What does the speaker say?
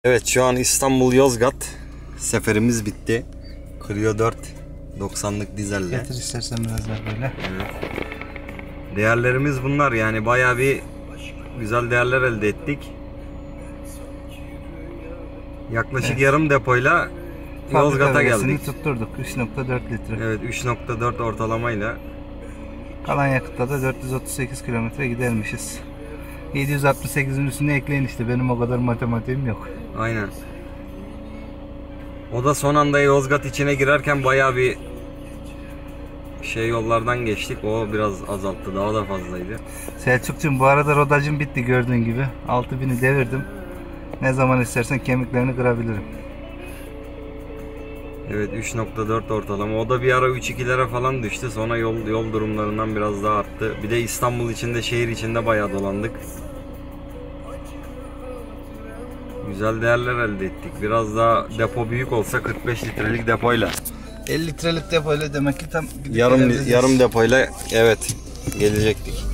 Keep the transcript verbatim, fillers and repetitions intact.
Evet, şu an İstanbul Yozgat seferimiz bitti. Clio dört doksanlık dizelle. Getir istersen biraz daha böyle. Evet. Değerlerimiz bunlar, yani bayağı bir güzel değerler elde ettik. Yaklaşık evet. yarım depoyla Yozgat'a geldik. Tutturduk üç nokta dört litre. Evet, üç nokta dört ortalamayla. Kalan yakıtta da dört yüz otuz sekiz kilometre gidermişiz. yedi yüz altmış sekizin üstüne ekleyin işte, benim o kadar matematiğim yok. Aynen. O da son anda Yozgat içine girerken bayağı bir şey yollardan geçtik. O biraz azalttı. Daha da fazlaydı. Selçukcuğum, bu arada rodajım bitti gördüğün gibi. altı bini devirdim. Ne zaman istersen kemiklerini kırabilirim. Evet, üç nokta dört ortalama. O da bir ara üç ikilere falan düştü. Sonra yol yol durumlarından biraz daha arttı. Bir de İstanbul içinde, şehir içinde bayağı dolandık. Güzel değerler elde ettik. Biraz daha depo büyük olsa kırk beş litrelik depoyla. elli litrelik depoyla demek ki tam yarım yarım depoyla evet gelecektik.